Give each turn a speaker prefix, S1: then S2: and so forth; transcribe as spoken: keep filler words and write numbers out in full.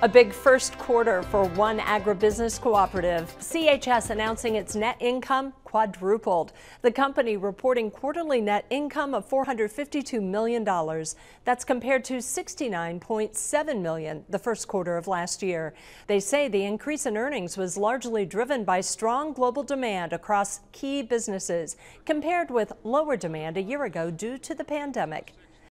S1: A big first quarter for one agribusiness cooperative. C H S announcing its net income quadrupled. The company reporting quarterly net income of four hundred fifty-two million dollars. That's compared to sixty-nine point seven million dollars the first quarter of last year. They say the increase in earnings was largely driven by strong global demand across key businesses, compared with lower demand a year ago due to the pandemic.